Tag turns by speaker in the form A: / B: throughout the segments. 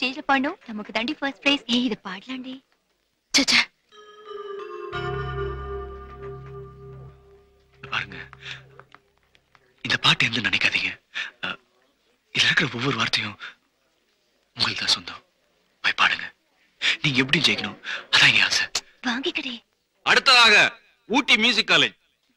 A: ஸ்டேஜ்ல பாடணும். நமக்கு தாண்டி ஃபர்ஸ்ட் பிரைஸ். இது பாடலாண்டி. சச்சா
B: பாருங்க, இந்த பாட்டு எந்த நினைக்காதீங்க. இதுல இருக்கிற ஒவ்வொரு வார்த்தையும் உங்களுக்கு தான் சொந்தம். போய் பாடுங்க. நீங்க எப்படி ஜெயிக்கணும் அதான் என் ஆசை.
A: வாங்கிக்கடே.
C: அடுத்ததாக ஊட்டி மியூசிக் காலேஜ்.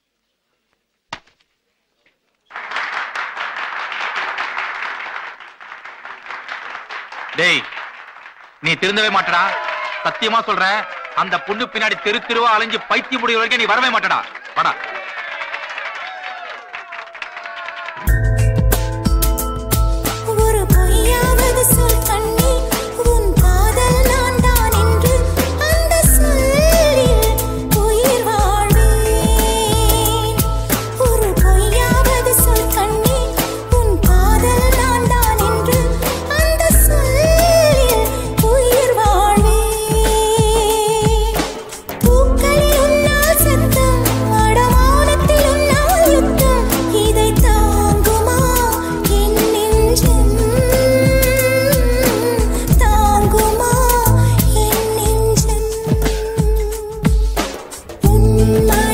D: டேய், நீ திருந்தவே மாட்டடா. சத்தியமா சொல்றேன், அந்த பொண்ணு பின்னாடி தெரு தெருவா அலைஞ்சு பைத்தியம் முடிய வரைக்கும் நீ வரவே மாட்டடா. வாடா.
E: My